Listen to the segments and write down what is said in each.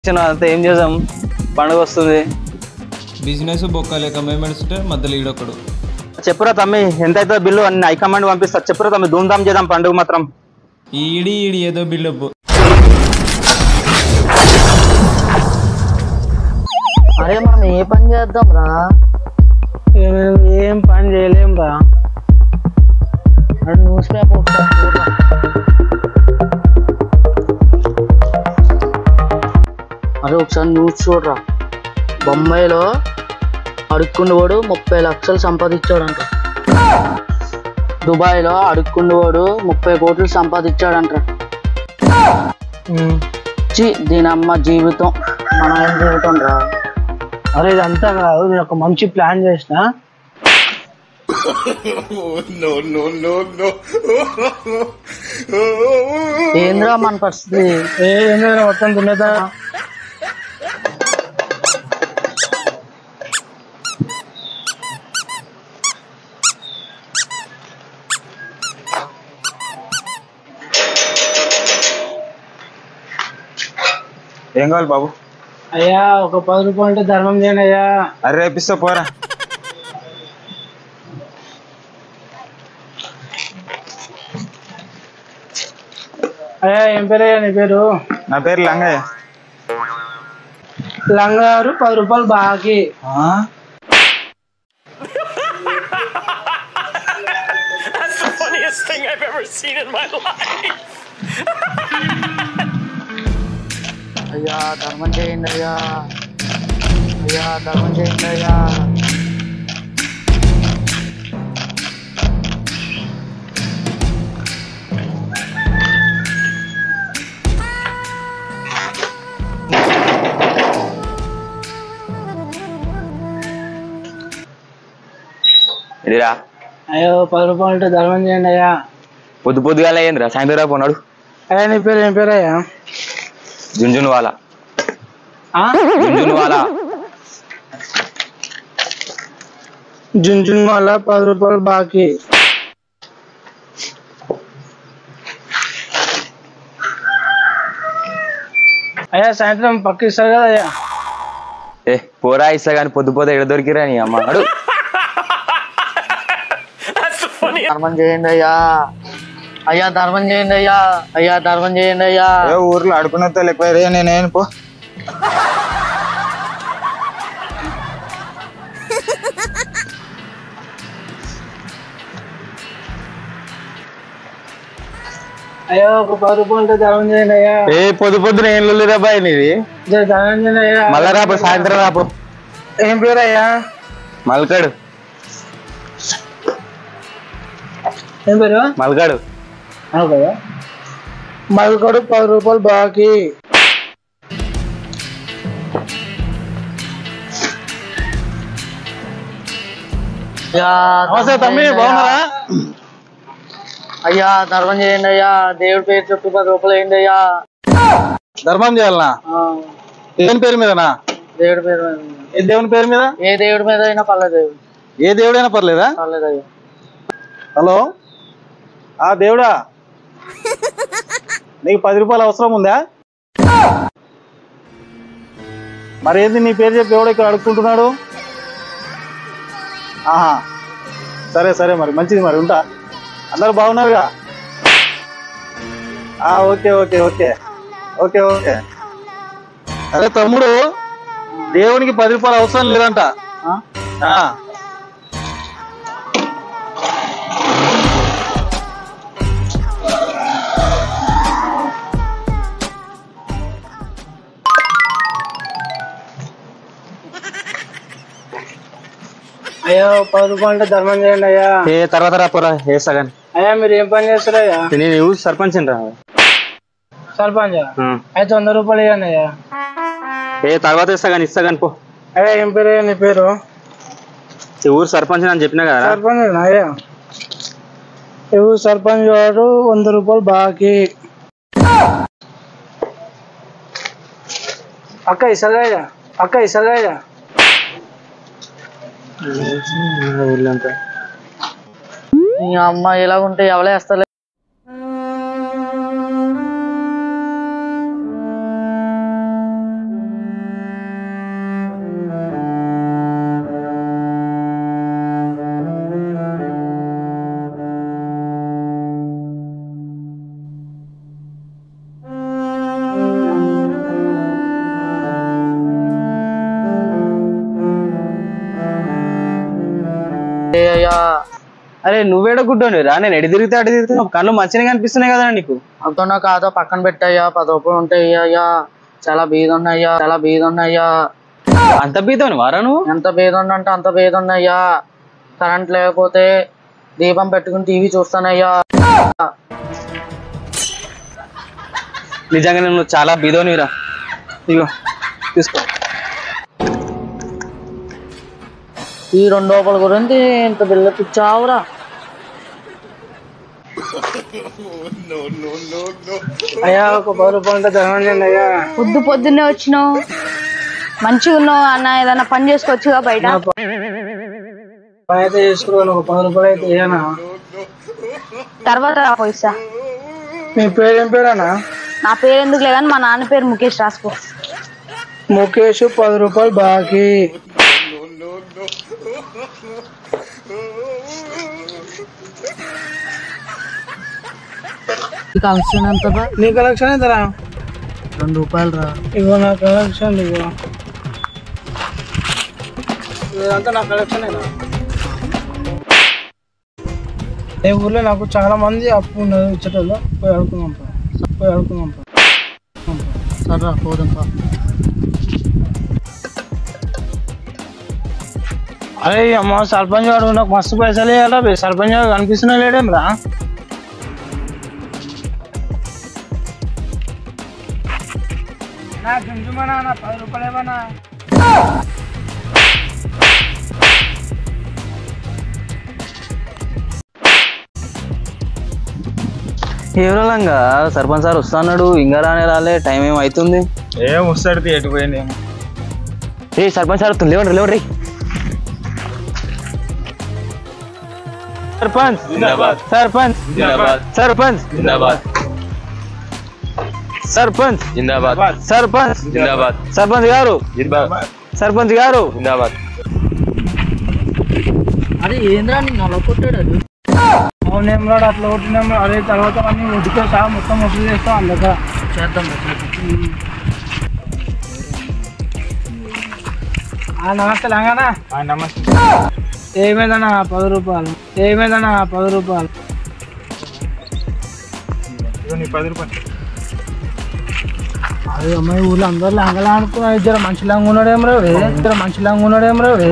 అంతా ఏం చేద్దాం, పండుగ వస్తుంది. బిజినెస్ బొక్కలేక మేము నడుస్తుంటే మధ్యలో ఈడొక్కడు. చెప్పురా తమ్మి, ఎంత అవుతుందో బిల్లు అన్ని హైకమాండ్ పంపిస్తా. చెప్పురా తమ్మి, ధూమ్ధామ్ చేద్దాం పండుగ మాత్రం. ఈడి ఏదో బిల్డప్. అరే మనం ఏ పని చేద్దాం రా? ఏం పని చేయలేం రా. న్యూస్ పేపర్ ఒకసారి. అరే ఒకసారి న్యూస్ చూడరా. బొంబాయిలో అడుక్కుండవాడు 30 లక్షలు సంపాదించాడంట. దుబాయ్లో అడుక్కుండవాడు 30 కోట్లు సంపాదించాడంట. దీనమ్మ జీవితం, మన ఏం జీవితం రా. అరే ఇదంతా కాదు, నేను ఒక మంచి ప్లాన్ చేసిన. ఏంద్రా మన పరిస్థితి? ఏంటంటే మొత్తం దున్నేదా. ఏం కావాలి బాబు? అయ్యా ఒక 10 రూపాయలు ధర్మం చేయండి అయ్యా. అరే రేపిస్తా పోరా. అయ్యా ఏం పేరయ్యా నీ పేరు? నా పేరు లంగయ్య. లంగారు 10 రూపాయలు బాకీ. అయ్యా ధర్మం చేయండి అయ్యా, అయ్యా ధర్మం చేయండి అయ్యా. ఇదిరా. అయ్యో 10 రూపాయలు ధర్మం చేయండి అయ్యా. పొద్దుగాల ఏందిరా, సాయంత్రం పోనాడు. అయ్యా నీ పేరు ఏం పేరు అయ్యా? జుంజున్వాలా. జుంజున్వాలా. జుంజున్ వల్ల 10 రూపాయలు బాకీ. అయ్యా సాయంత్రం పక్క ఇస్తారు కదా అయ్యా. ఏ పోరా, ఇస్తా కానీ పొద్దుపోతే ఎడ దొరికిరా నీ అమ్మ. అడు ధర్మం చేయండి అయ్యా, అయ్యా ధర్మం చేయండి అయ్యా, అయ్యా ధర్మం చేయండి అయ్యా. ఊర్లో అడుకున్నతో ఎక్కువ నేనేం పో. అయ్యో ఒక 10 రూపాయలు ధర్మం చేయండి అయ్యా. ఏ పొద్దున ఏం లొల్లిరా బాయ్ నీది? ధర్మం చేయండి అయ్యా. మళ్ళా రాపో, సాయంత్రం రాపో. ఏం పేరు అయ్యా? మల్కాడు. ఏం పేరు? మల్కాడు. కదా మల్కడు 10 రూపాయలు బాకీ. నమస్తే తమ్మి, బాగున్నారా? అయ్యా ధర్మం చేయండి అయ్యా, దేవుడి పేరు చెప్పి 10 రూపాయలు వేయండి అయ్యా. ధర్మం చేయాలనా? దేవుని పేరు మీదనా? దేవుడి పేరు మీద. ఏ దేవుని పేరు మీద? ఏ దేవుడి మీద అయినా పర్లేదు. ఏ దేవుడైనా పర్లేదా? పర్లేదు అయ్యా. హలో, ఆ దేవుడా, నీకు 10 రూపాయలు అవసరం ఉందా? మరి ఏంది నీ పేరు చెప్పి ఎవడో ఇక్కడ అడుక్కుంటున్నాడు? ఆహా సరే సరే, మరి మంచిది, మరి ఉంటా. అందరు బాగున్నారుగా? Okay okay okay okay okay. అరే తమ్ముడు, దేవునికి 10 రూపాయలు అవసరం లేదంట. అయ్యో 10 రూపాయలు ధర్మం చేయండి అయ్యా. తర్వాత రాపోరా, వేస్తా కానీ. అయ్యా మీరు ఏం పని చేస్తారు అయ్యా? నేను ఊరు సర్పంచ్ రా. సర్పంచ్ అయితే 100 రూపాయలు ఇవ్వండి అయ్యా. తర్వాత ఇస్తా కానీ, ఇస్తా కానీ పో. అయ్యా ఏం పేరు అయ్యా నీ పేరు? ఈ ఊరు సర్పంచ్ అని చెప్పినా కదా. సర్పంచ్ అయ్యా. ఈ ఊరు సర్పంచ్ వాడు 100 రూపాయలు బాకీ. అక్క ఇస్తారా అయ్యా? అక్క ఇస్తారా అయ్యా? మీ అమ్మ ఎలాగుంటే ఎవలే వేస్తలే. అయ్యా. అరే నువ్వేడ గుడ్డోని రా, నేను ఎడి తిరిగితే అడి తిరుగుతున్నా, కళ్ళు మంచిగా కనిపిస్తున్నాయి కదా నీకు. అవుతున్నా కాదో పక్కన పెట్టయ్యా, 10 రూపాయలు ఉంటాయి అయ్యా. చాలా బీద ఉన్నాయ్యా. అంత బీదోని వారా నువ్వు? ఎంత బీద అంటే అంత బీద ఉన్నాయ్యా. కరెంట్ లేకపోతే దీపం పెట్టుకుని టీవీ చూస్తానయ్యా. నిజంగా నువ్వు చాలా బీదోనిరా. ఇగో తీసుకో. ఈ 2 రూపాయల గురించి ఇంత బిల్లు ఇచ్చావురా. అయ్యా ఒక 10 రూపాయలు ఉంటే ధర్మం చేయండి అయ్యా. పొద్దున్నే వచ్చినావు, మంచిగా ఉన్నావు అన్న. ఏదన్నా పని చేసుకోవచ్చుగా బయట. పని అయితే చేసుకున్నాను, ఒక 10 రూపాయలు అయితే ఇయ్యనా. తర్వాత పైసా. మీ పేరు ఏం పేరన్నా? నా పేరు ఎందుకు లేదని మా నాన్న పేరు ముఖేష్ రాసుకో. ముఖేష్ 10 రూపాయలు బాకీ. కలెక్షన్ ఎంత బా? నీ కలెక్షన్ ఎంతరా? 2 రూపాయలు రా. ఇగో నా కలెక్షన్, ఇగో ఇదంతా నా కలెక్షన్. ఏ ఊర్లో నాకు చాలా మంది అప్పు ఉన్నది ఇచ్చేటోళ్ళు, పోయి అడుగుతున్నాం. సరే పోదాం. అరే అమ్మ, సర్పంచ్ వాడు నాకు మస్తు పైసలు ఇవ్వాలా. సర్పంచ్ వాడు కనిపిస్తున్నా లేడేం రా. నా 10 రూపాయలు ఏమన్నా. కేవలంగా సర్పంచ్ సార్ వస్తున్నాడు, ఇంకా రాలే. టైం ఏమవుతుంది? ఏం వస్తాడు ఎటు పోయిందేమో. ఏ సర్పంచ్ సార్ లేవండి. సర్పంచ్ సర్పంచ్ సర్పంచ్ సర్పంచ్ సర్పంచ్ గారు అరే ఏంద్రా నిన్ను అలా కొట్టాడు అది? అవునేం రాడు, అట్లా కొట్టినాం. అదే తర్వాత అన్ని ఉడితో సహా మొత్తం వసూలు చేస్తాం. అందుక చేద్దాం. నమస్తే లంగానా. నమస్తే. ఏమైందన్నా 10 రూపాయలు? నీ 10 రూపాయలు. అదే అమ్మాయి ఊళ్ళో అందరు లంగలా అనుకున్నా. ఇద్దరు మంచి లంగా ఉన్నాడేం రావి.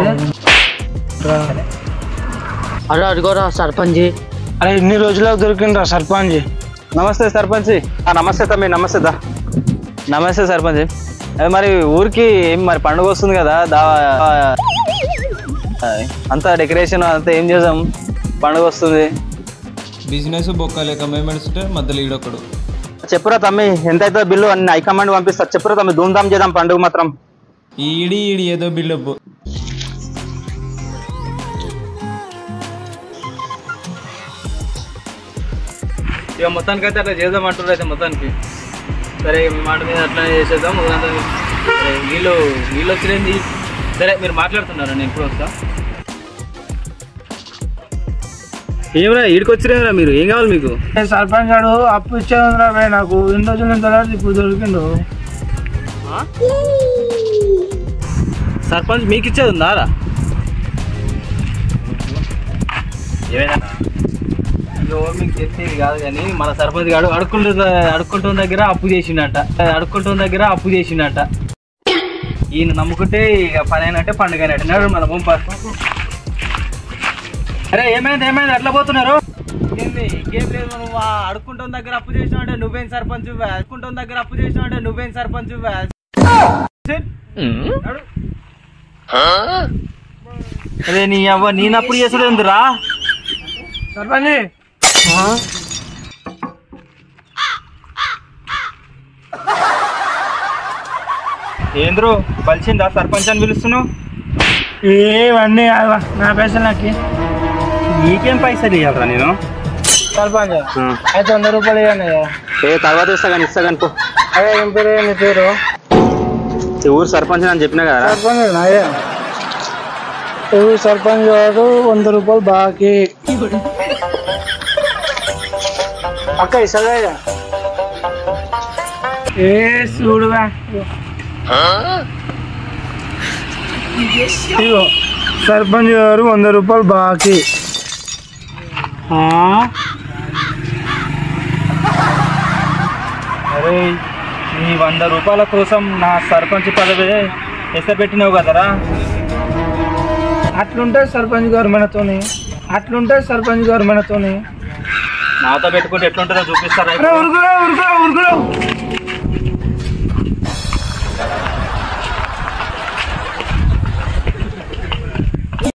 అరే అడిగోరా సర్పంచ్. అరే ఇన్ని రోజులకు దొరికిండ్రా సర్పంచ్. నమస్తే సర్పంచ్. నమస్తే తమ్మి. నమస్తే సర్పంచ్. అదే మరి ఊరికి మరి పండుగ వస్తుంది కదా, అంతా డెకరేషన్ అంతా ఏం చేద్దాం? పండుగ వస్తుంది. బిజినెస్ బొక్కలేక మేము నడుస్తుంటే మధ్యలో ఈడొక్కడు. చెప్పురా తమ్మి, ఎంత అవుతుందో బిల్లు అన్ని హైకమాండ్ పంపిస్తా. చెప్పురా తమ్మి, ధూమ్ధామ్ చేద్దాం పండుగ మాత్రం. ఈడి ఏదో బిల్డప్. ఇక మొత్తానికి అయితే అట్లా చేద్దాం అంటారు. అయితే మొత్తానికి సరే మీ మాట మీద అట్లానే చేసేద్దాం. సరే వీళ్ళు వచ్చింది. సరే మీరు మాట్లాడుతున్నారా? నేను ఇప్పుడు వస్తా. ఏమరా ఈడికి వచ్చిరేమరా మీరు? ఏం కావాలి మీకు? సర్పంచ్ గారు అప్పు ఇచ్చేది రా నాకు. ఇన్ని రోజులు నేను తర్వాత ఇప్పుడు దొరికిండు. సర్పంచ్ మీకు ఇచ్చేది ఉందారా? ఏమైనా మీకు చెప్పేది కాదు కానీ మన సర్పంచ్ గారు అడుక్కుంటున్న దగ్గర అప్పు చేసిండట. ఈయన నమ్ముకుంటే ఇక పని అయినట్టే పండుగ అయినట్టు మన పంపారు. అరే ఏమైంది ఎట్లా పోతున్నారు? ఇంకేం లేదు. నువ్వు అడుక్కుంటున్న దగ్గర అప్పు చేసినావు అంటే నువ్వేం సర్పంచ్? అరే నీ అవ్వ నేనప్పుడు చేసుడు ఎందురా సర్పంచ్? ఏంద్రో బలిసిందా సర్పంచ్ అని పిలుస్తున్నావు? ఏవన్నీ నా పైసలు నాకు. నీకేం పైసలు ఇవ్వాలరా నేను? సర్పంచ్ అయితే 100 రూపాయలు ఇవ్వండి. తర్వాత ఇస్తా కానీ పో. అదే ఏం పేరు? నీ పేరు? ఊరు సర్పంచ్ అని చెప్పినా కదా. సర్పంచ్ అయ్యా. ఊరు సర్పంచ్ గారు 100 రూపాయలు బాకీ. అక్క ఇస్తాగా? ఏ చూడుగా, ఇగో సర్పంచ్ గారు 100 రూపాయలు బాకీ. అరే నీ 100 రూపాయల కోసం నా సర్పంచ్ పదవి ఎసపెట్టినావు కదరా. అట్లుంటే సర్పంచ్ గారు మనతోని నాతో పెట్టుకుంటే ఎట్లుంటుందో చూపిస్తారా? ఉరుకురా